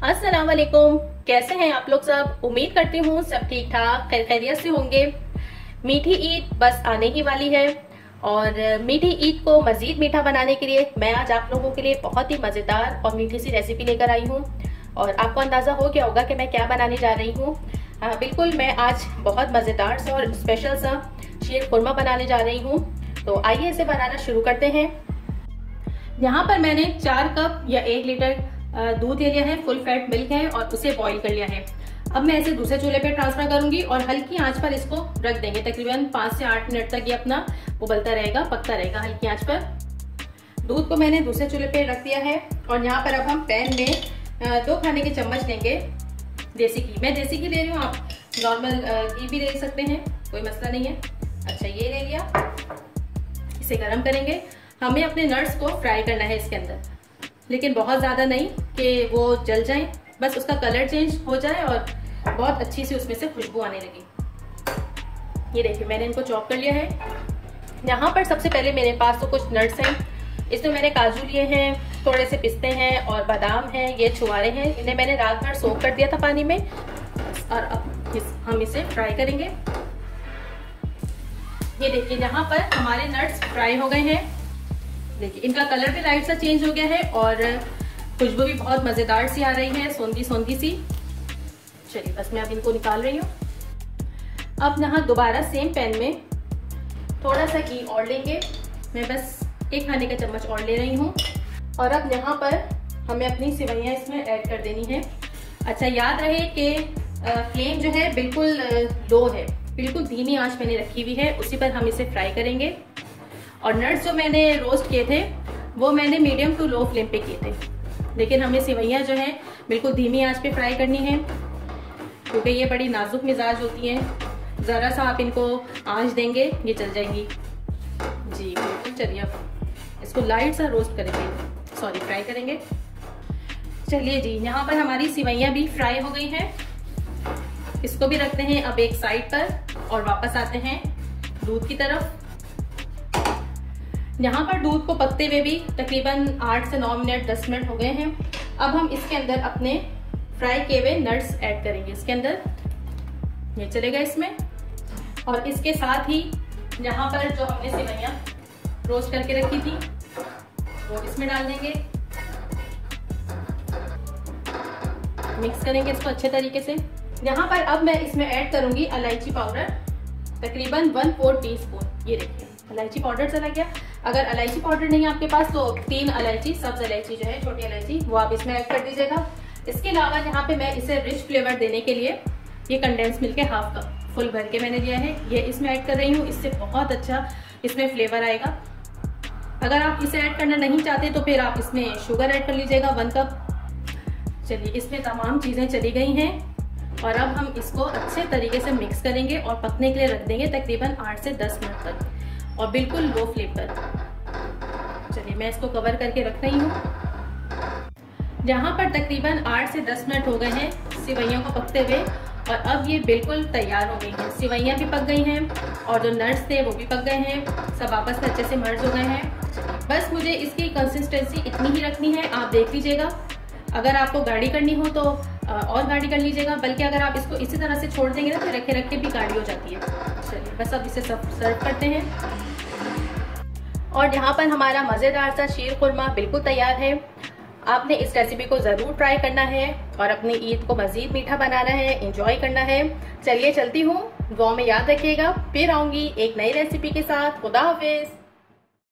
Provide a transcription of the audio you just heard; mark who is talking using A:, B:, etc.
A: अस्सलाम वालेकुम। कैसे हैं आप लोग सब? उम्मीद करती हूँ सब ठीक ठाक खैरियत से होंगे। मीठी ईद बस आने ही वाली है और मीठी ईद को मजीद मीठा बनाने के लिए मैं आज आप लोगों के लिए बहुत ही मजेदार और मीठी सी रेसिपी लेकर आई हूँ। और आपको अंदाजा हो गया होगा कि मैं क्या बनाने जा रही हूँ। बिल्कुल, मैं आज बहुत मजेदार सा और स्पेशल सा शीर खुरमा बनाने जा रही हूँ। तो आइए इसे बनाना शुरू करते हैं। यहाँ पर मैंने 4 कप या 1 लीटर दूध ले लिया है, फुल फैट मिल्क है और उसे बॉईल कर लिया है। अब मैं इसे दूसरे चूल्हे पे ट्रांसफर करूंगी और हल्की आंच पर इसको रख देंगे। तकरीबन 5 से 8 मिनट तक ये अपना उबलता रहेगा, पकता रहेगा हल्की आंच पर। दूध को मैंने दूसरे चूल्हे पे रख दिया है और यहाँ पर अब हम पैन में 2 खाने के चम्मच लेंगे देसी घी। मैं देसी घी ले रही हूँ, आप नॉर्मल घी भी ले सकते हैं, कोई मसला नहीं है। अच्छा, ये ले लिया, इसे गर्म करेंगे। हमें अपने नट्स को फ्राई करना है इसके अंदर, लेकिन बहुत ज्यादा नहीं कि वो जल जाए, बस उसका कलर चेंज हो जाए और बहुत अच्छी सी उसमें से खुशबू आने लगी। ये देखिए, मैंने इनको चॉप कर लिया है। यहाँ पर सबसे पहले मेरे पास तो कुछ नट्स हैं। इसमें मैंने काजू लिए हैं, थोड़े से पिस्ते हैं और बादाम हैं, ये छुआरे हैं। इन्हें मैंने रात भर सोक कर दिया था पानी में और अब हम इसे फ्राई करेंगे। ये देखिए, यहाँ पर हमारे नट्स फ्राई हो गए हैं। देखिए, इनका कलर भी लाइट सा चेंज हो गया है और खुशबू भी बहुत मजेदार सी आ रही है, सोंधी सोंधी सी। चलिए, बस मैं अब इनको निकाल रही हूँ। अब यहाँ दोबारा सेम पैन में थोड़ा सा घी और लेंगे। मैं बस 1 खाने का चम्मच और ले रही हूँ। और अब यहाँ पर हमें अपनी सिवैयाँ इसमें ऐड कर देनी है। अच्छा, याद रहे कि फ्लेम जो है बिल्कुल लो है, बिल्कुल धीमी आंच मैंने रखी हुई है, उसी पर हम इसे फ्राई करेंगे। और नट्स जो मैंने रोस्ट किए थे वो मैंने मीडियम टू लो फ्लेम पे किए थे, लेकिन हमें सिवैयाँ जो है बिल्कुल धीमी आंच पे फ्राई करनी है, क्योंकि ये बड़ी नाजुक मिजाज होती हैं। ज़रा सा आप इनको आंच देंगे ये चल जाएंगी। जी बिल्कुल। चलिए, अब इसको लाइट सा रोस्ट करेंगे, सॉरी फ्राई करेंगे। चलिए जी, यहाँ पर हमारी सिवैयाँ भी फ्राई हो गई हैं। इसको भी रखते हैं अब एक साइड पर और वापस आते हैं दूध की तरफ। यहाँ पर दूध को पकते हुए भी तकरीबन 8 से 9 मिनट 10 मिनट हो गए हैं। अब हम इसके अंदर अपने फ्राई किए हुए नट्स ऐड करेंगे इसके अंदर। ये चलेगा इसमें, और इसके साथ ही यहाँ पर जो हमने सेवइयाँ रोस्ट करके रखी थी वो इसमें डाल देंगे। मिक्स करेंगे इसको अच्छे तरीके से। यहाँ पर अब मैं इसमें ऐड करूंगी इलायची पाउडर, तकरीबन 1/4 टीस्पून। ये देखिए, इलायची पाउडर चला गया। अगर इलायची पाउडर नहीं है आपके पास तो 3 इलायची, सब्ज इलायची जो है, छोटी इलायची, वो आप इसमें ऐड कर दीजिएगा। इसके अलावा यहाँ पे मैं इसे रिच फ्लेवर देने के लिए ये कंडेंस मिल्क है, 1/2 कप फुल भर के मैंने लिया है, ये इसमें ऐड कर रही हूँ। इससे बहुत अच्छा इसमें फ्लेवर आएगा। अगर आप इसे ऐड करना नहीं चाहते तो फिर आप इसमें शुगर ऐड कर लीजिएगा 1 कप। चलिए, इसमें तमाम चीजें चली गई हैं और अब हम इसको अच्छे तरीके से मिक्स करेंगे और पकने के लिए रख देंगे तकरीबन 8 से 10 मिनट तक, और बिल्कुल लो फ्लेम पर। चलिए, मैं इसको कवर करके रख रही हूँ। यहाँ पर तकरीबन 8 से 10 मिनट हो गए हैं सिवैयों को पकते हुए, और अब ये बिल्कुल तैयार हो गई हैं। सिवैयाँ भी पक गई हैं और जो नट्स थे वो भी पक गए हैं, सब आपस में अच्छे से मर्ज हो गए हैं। बस मुझे इसकी कंसिस्टेंसी इतनी ही रखनी है, आप देख लीजिएगा। अगर आपको गाढ़ी करनी हो तो और गाढ़ी कर लीजिएगा, बल्कि अगर आप इसको इसी तरह से छोड़ देंगे ना तो रखे रखे भी गाढ़ी हो जाती है। चलिए, बस अब इसे सर्व करते हैं। और यहाँ पर हमारा मज़ेदार सा शीर खुरमा बिल्कुल तैयार है। आपने इस रेसिपी को ज़रूर ट्राई करना है और अपनी ईद को मज़ीद मीठा बनाना है, एंजॉय करना है। चलिए, चलती हूँ, दुआ में याद रखिएगा। फिर आऊँगी एक नई रेसिपी के साथ। खुदा हाफिज़।